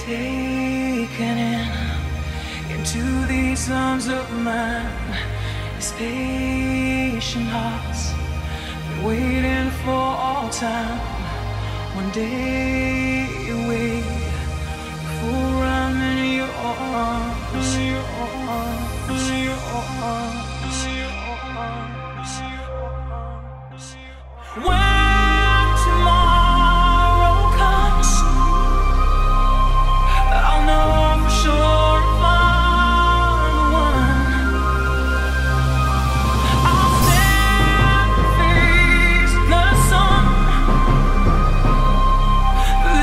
taken in into these arms of mine. These patient hearts been waiting for all time. One day you wait before I'm in your arms, your arms, your arms, your arms, your arms. When tomorrow comes, I'll know for sure if I'm the one. I'll stand and face the sun.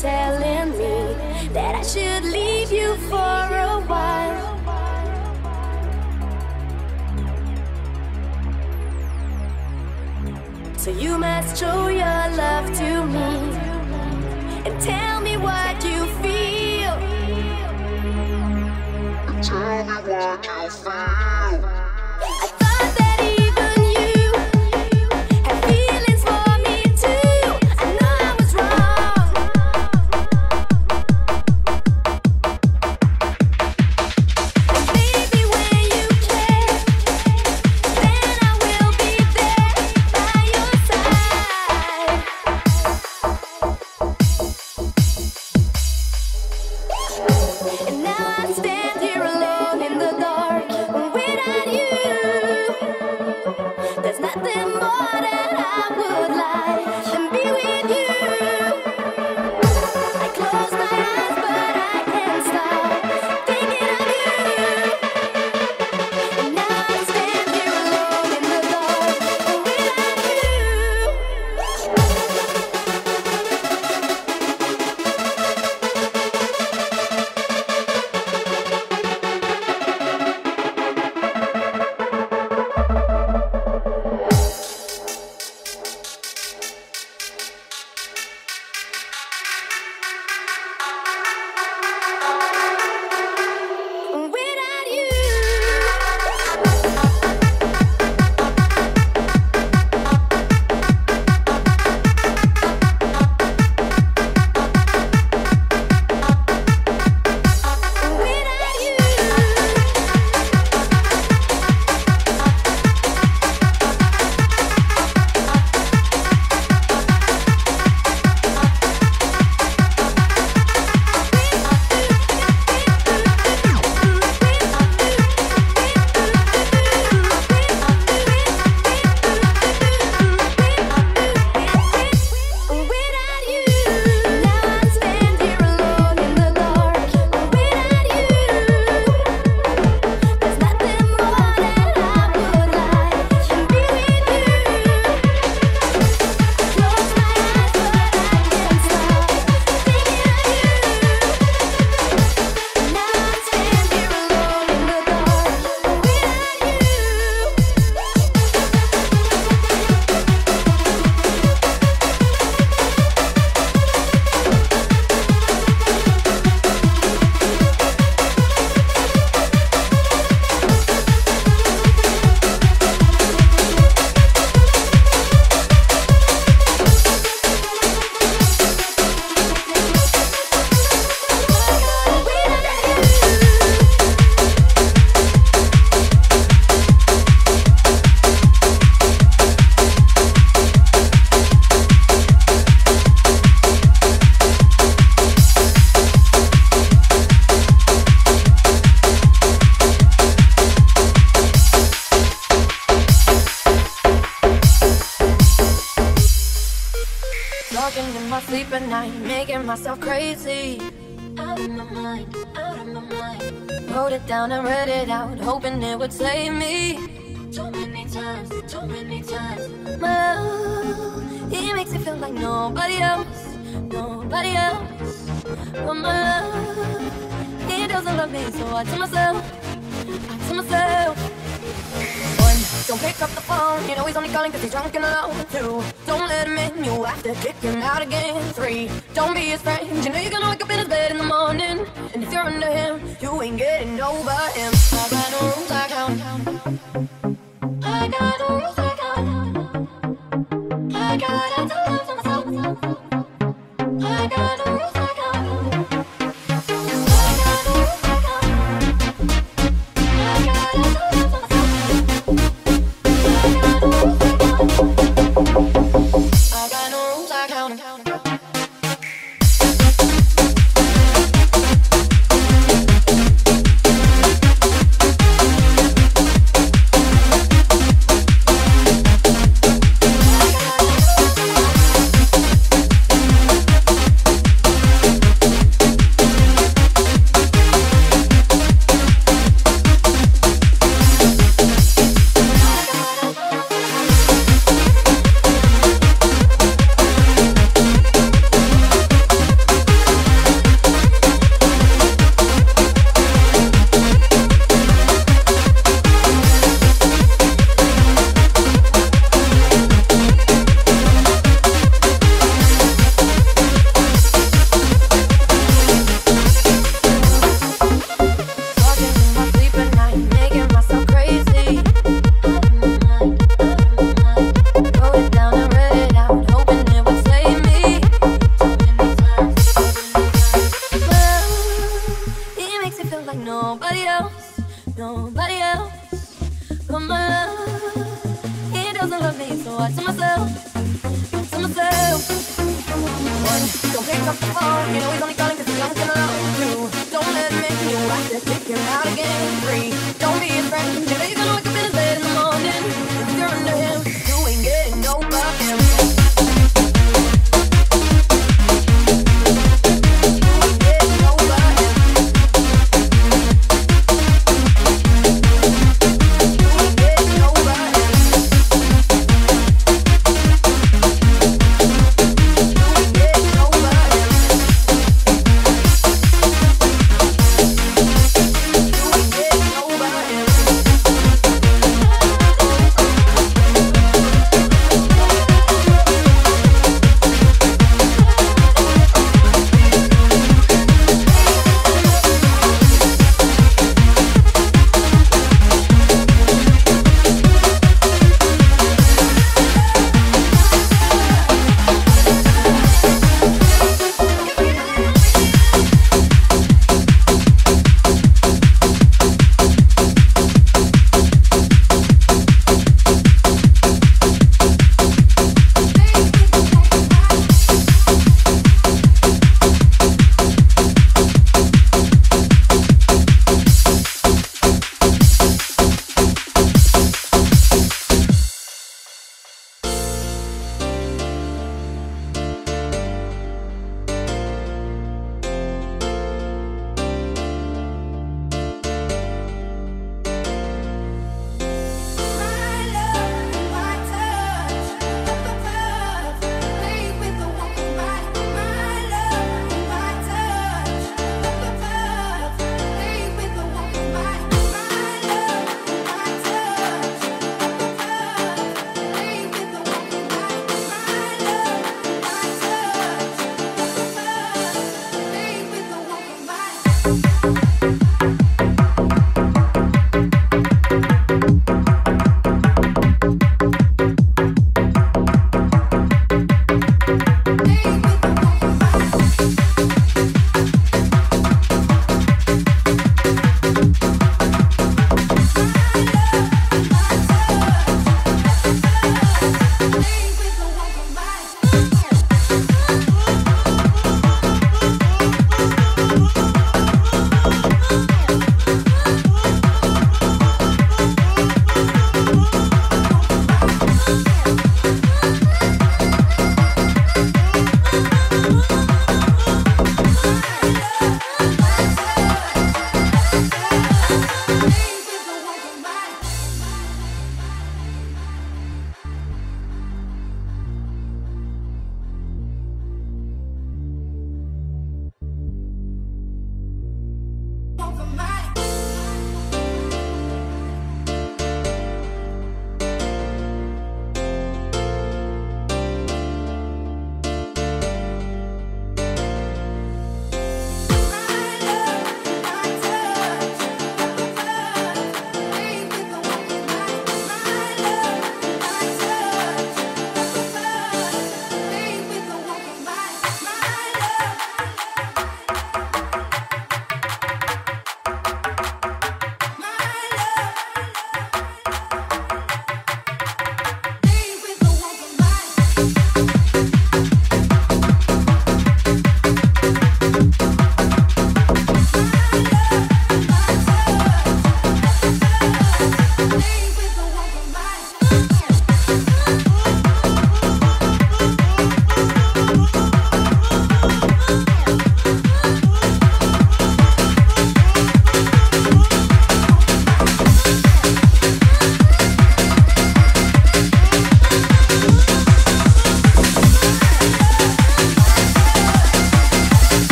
telling me that I should leave you for a while. So you must show your love to me and tell me what you feel. Tell me what you feel. I thought that even you had feelings for me too. I know I was wrong. And baby, when you care, then I will be there by your side. And now I stand here alone in the dark without you. There's nothing more that I would like than be with you. I close my eyes, but I can't stop thinking of you. And now I stand here alone in the dark without you. Without you. Without you. Without you, now I stand here alone in the dark. Without you, there's nothing more that I would like than be with you. I close my eyes, but I can't stop thinking of you. Now I stand here alone in the dark. Without you. Talking in my sleep at night, making myself crazy. Out of my mind, out of my mind. Wrote it down and read it out, hoping it would save me. Too many times, too many times. My love, it makes me feel like nobody else, nobody else. But my love, it doesn't love me, so I tell myself, one, don't pick up the phone, you know he's only calling cause he's drunk and alone. Two, don't let him in, you have to kick him out again. Three, don't be his friend, you know you're gonna wake up in his bed in the morning. And if you're under him, you ain't getting over him. I got no rules, I count. I got no rules, I count. I got to love to myself. I got no rules, I count. I got no rules, I count. I got to love to myself. I got no rules, I count. nobody else but my love. He doesn't love me, so I tell myself, one, don't pick up the phone, you know he's only calling cause he's drunk and alone. Two, don't let him in, you have to kick him out again. Three, don't be his friend, you know you're gonna wake up in his bed in the morning. If you're under him, you ain't getting over him.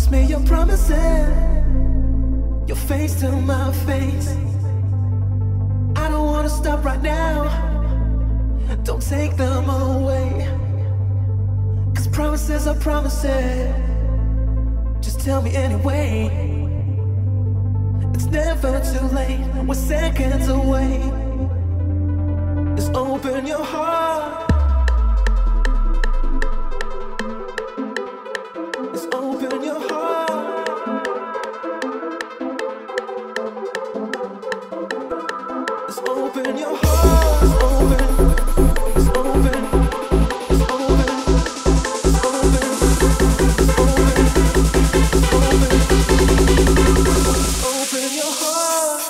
Promise me your promises, your face to my face. I don't wanna stop right now, don't take them away. Cause promises are promises, just tell me anyway. It's never too late, we're seconds away. Just open your heart. Just open your heart. Just open your heart. Just open. Just open. Just open. Just open. Just open. Just open your heart.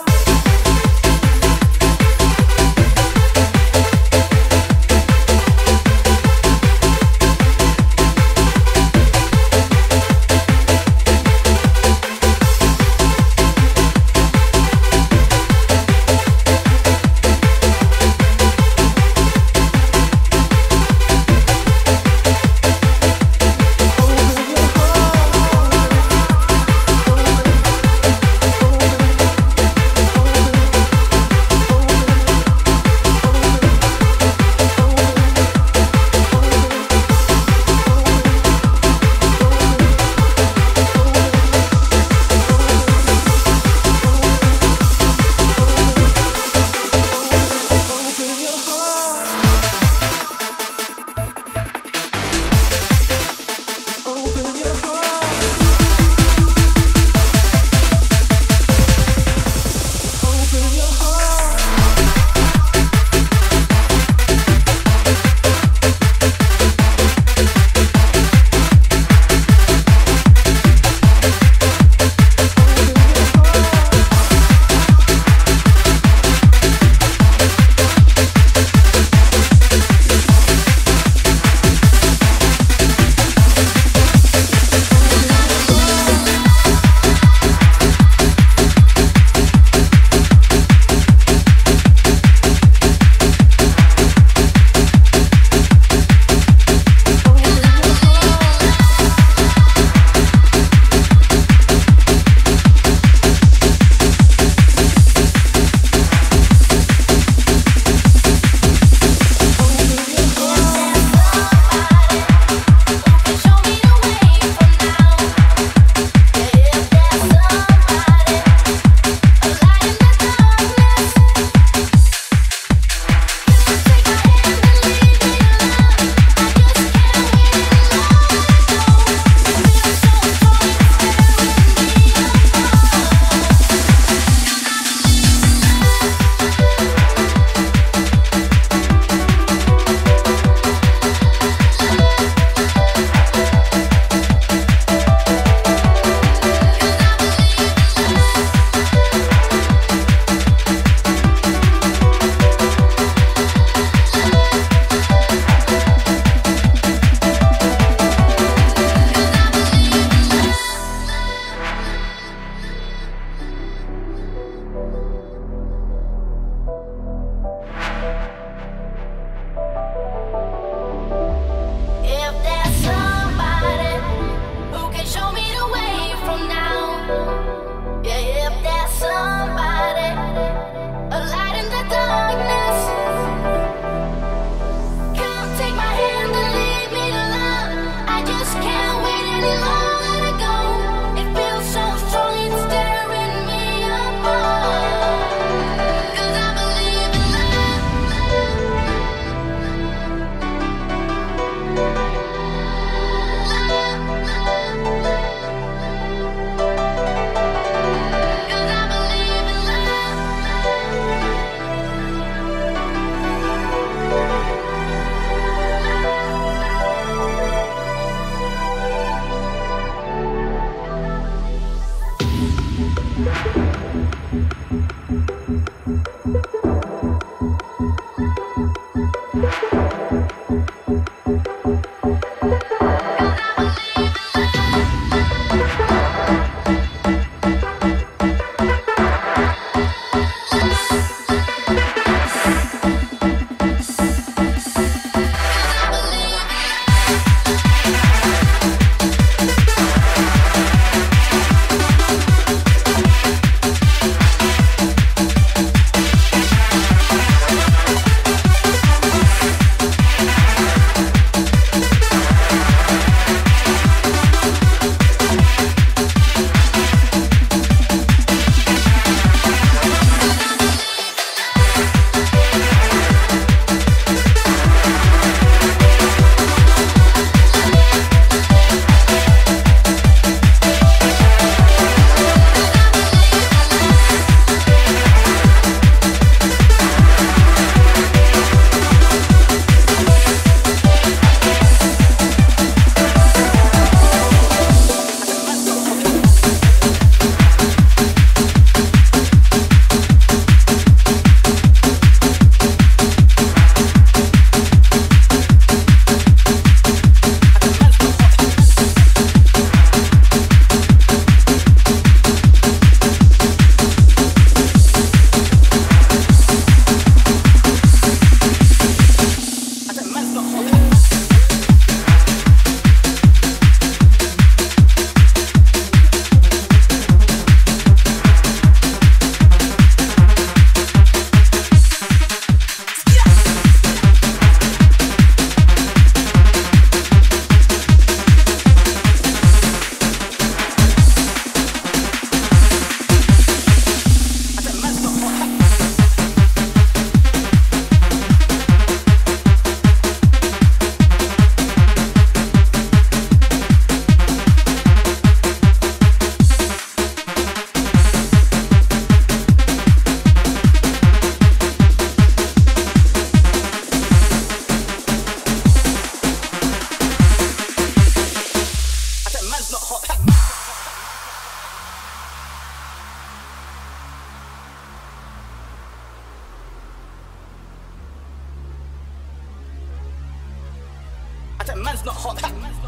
man's not hot.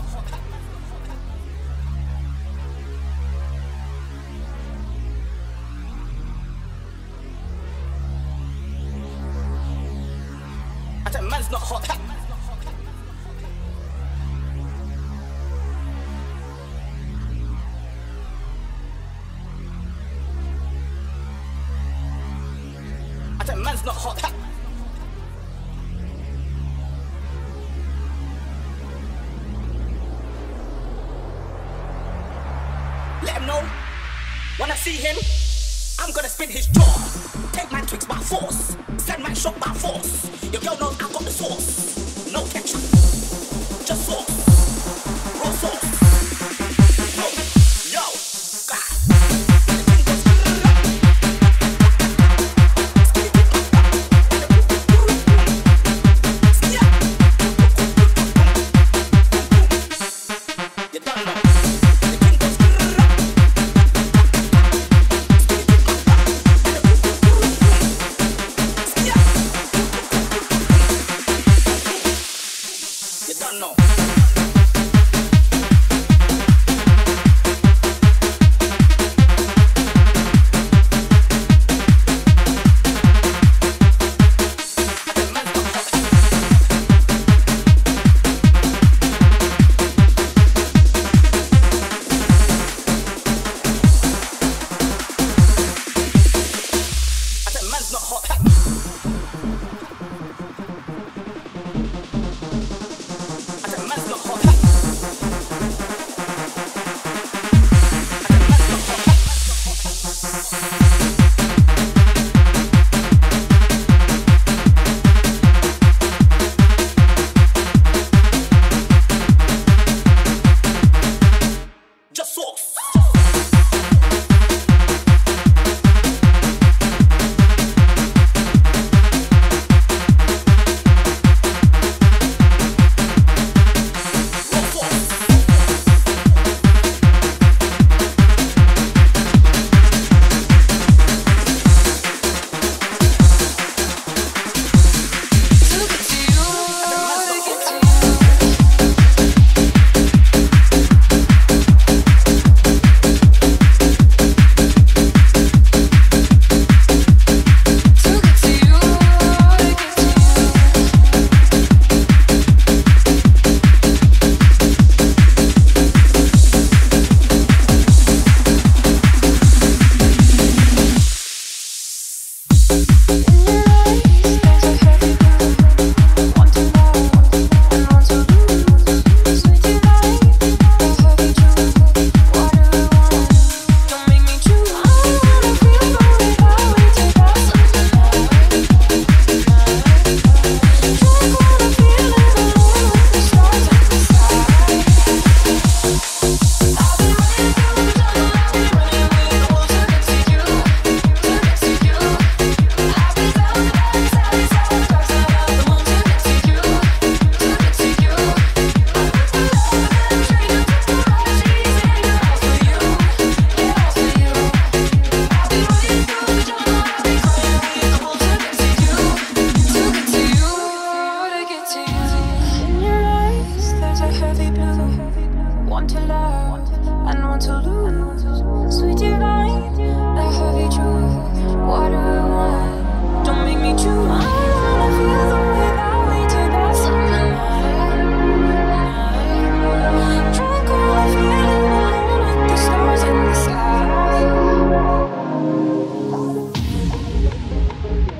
That man's not hot. That man's not hot. Let him know. When I see him, I'm gonna spin his jaw. Take my tricks by force. Send my shot by force. Your girl knows I got the sauce. No ketchup, just sauce. Raw sauce. No, yo, God. You don't know. No. Man's not hot. Just sauce. Want to love and want to lose. Sweet divine, the heavy truth. What do I want? Don't make me choose. I wanna feel the way that we did that summer night. Drunk on a feeling alone with the stars in the sky.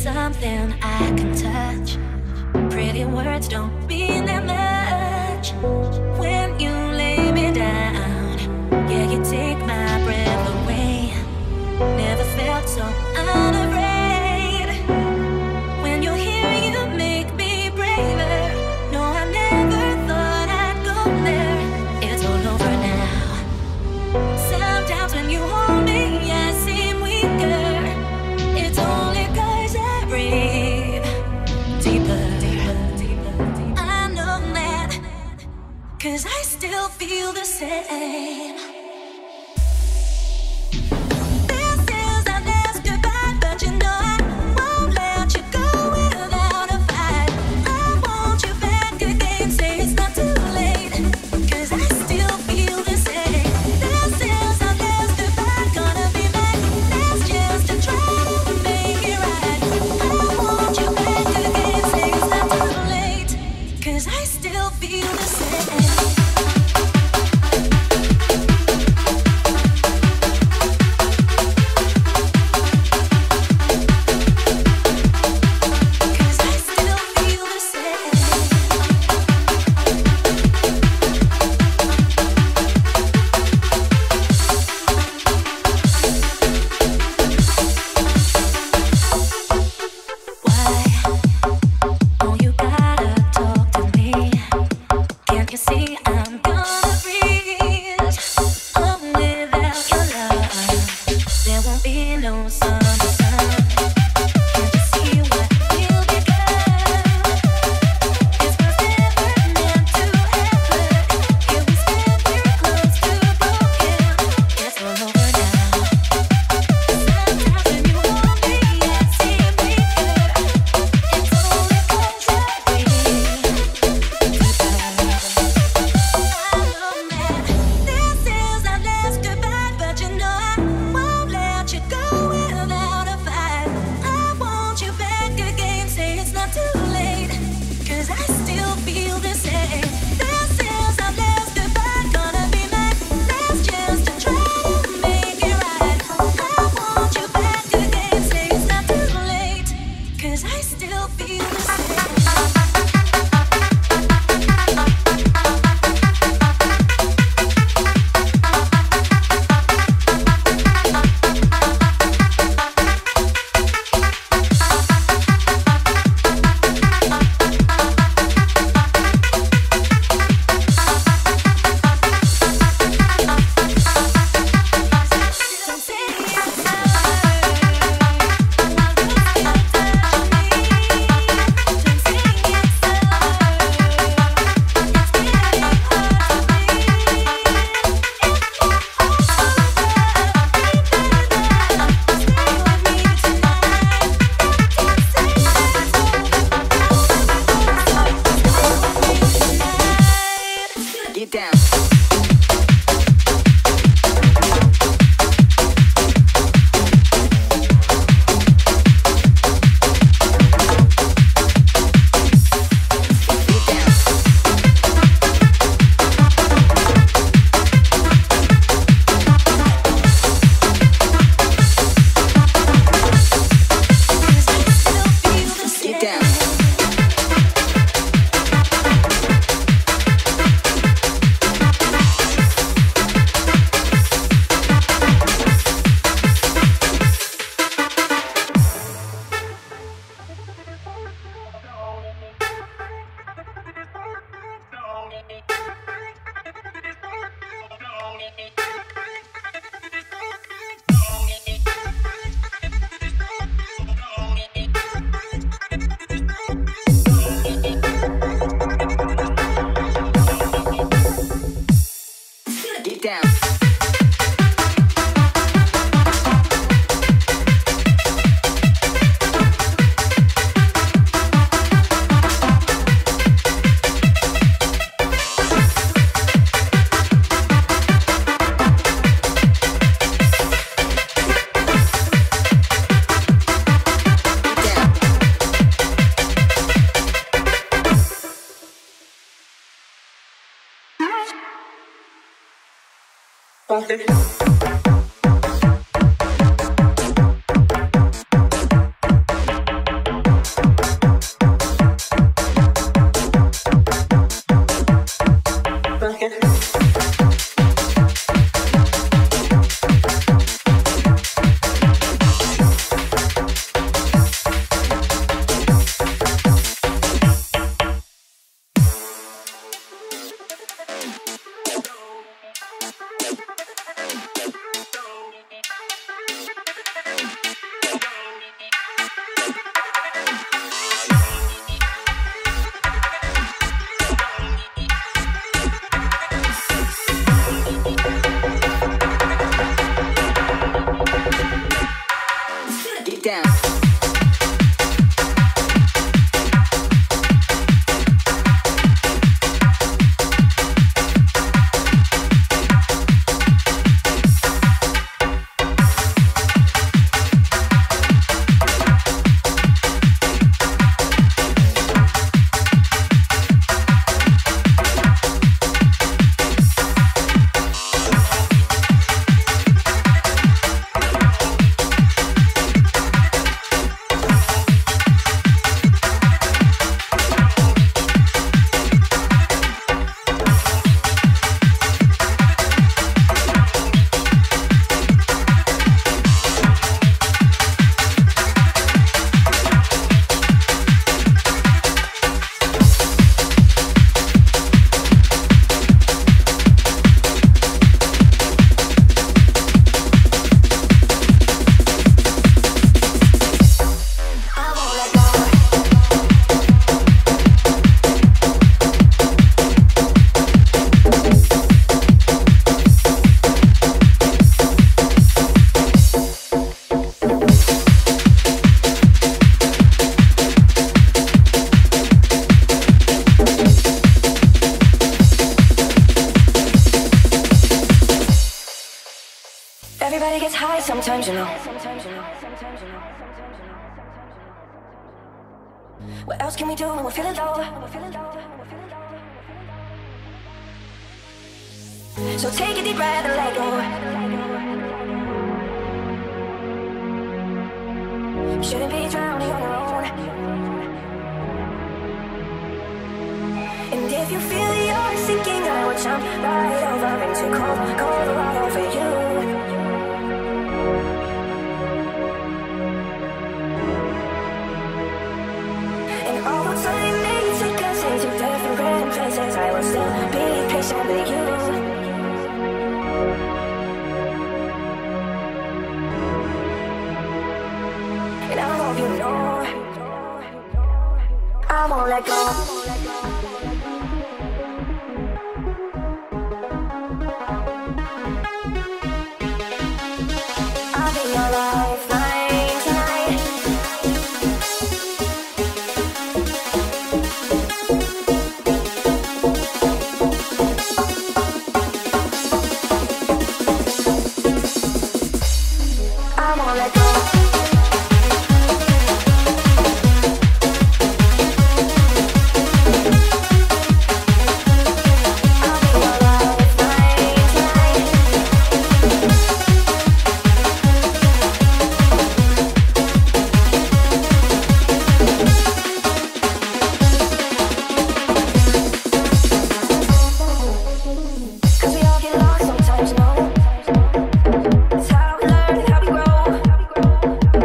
something I can touch. Pretty words don't mean that much when you lay me down. Yeah, you take my breath away. Never felt so unafraid. When you're here, you make me braver. No, I never thought I'd go there. It's all over now. Sometimes when you hold me, I seem weaker. It's only 'cause I breathe deeper. I know that, 'cause I still feel the same. This is our last goodbye, but you know I won't let you go without a fight. I want you back again, say it's not too late, 'cause I still feel the same. This is our last goodbye, gonna be my last chance to try to make it right. I want you back again, say it's not too late, 'cause I still feel the same. Okay. 'Cause dance. Everybody gets high sometimes, you know. What else can we do when we're feeling low? So take a deep breath and let go. You shouldn't be drowning on your own. And if you feel you're sinking, I will jump right over into cold water for you. Time may take us into different places, I will still be patient with you. And I hope you know I won't let go. I'll be your lifeline tonight. Sometimes, no. It's how we learn and how we grow.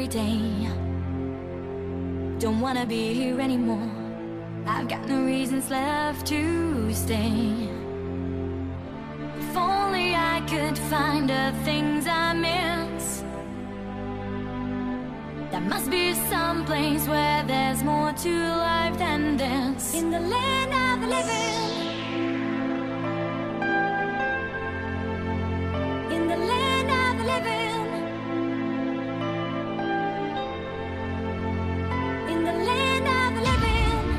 every day. Don't wanna be here anymore. I've got no reasons left to stay. If only I could find the things I miss. There must be some place where there's more to life than this. In the land of the living. In the land of the living. In the land of the living.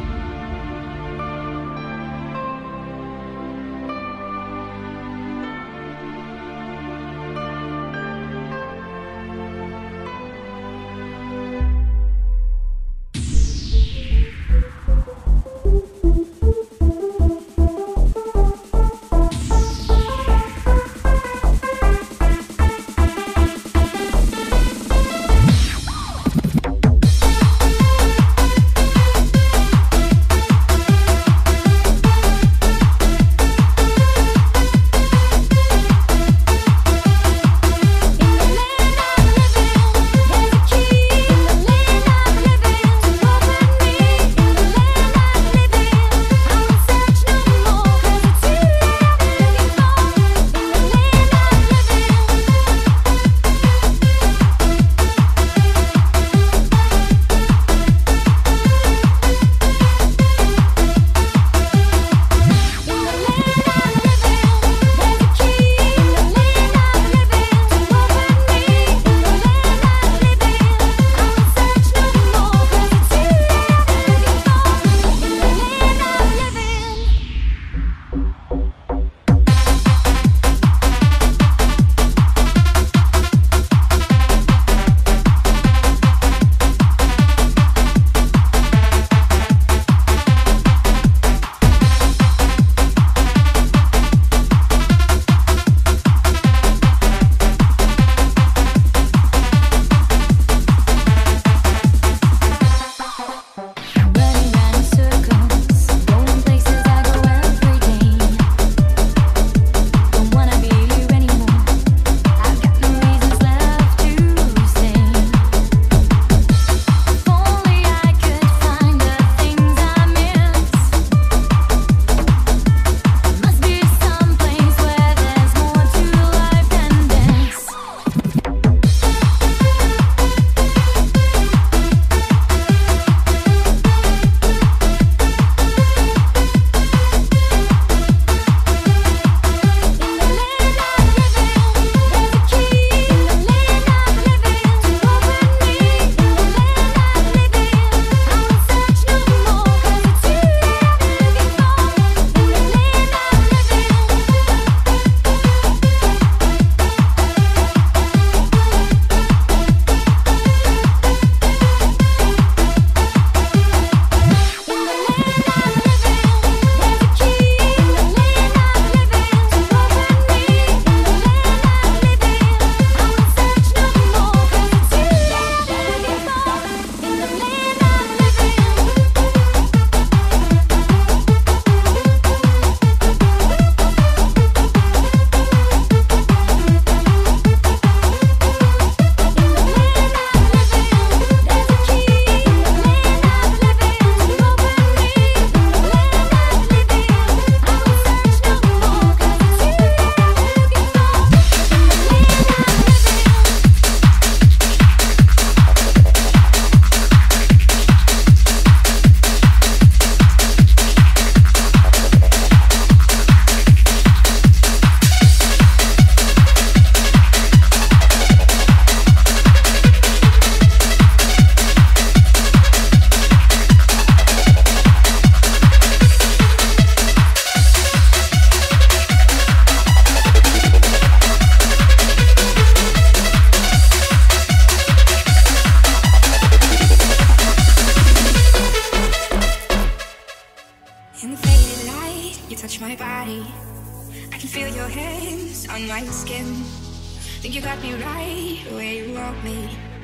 on my skin. Think you got me right where you want me,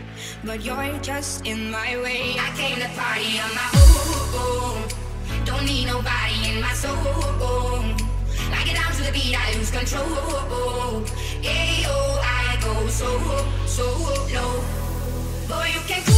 but you're just in my way. I came to party on my own. Don't need nobody in my soul. Like it down to the beat, I lose control. Yeah, oh, I go so low. Boy, you can cool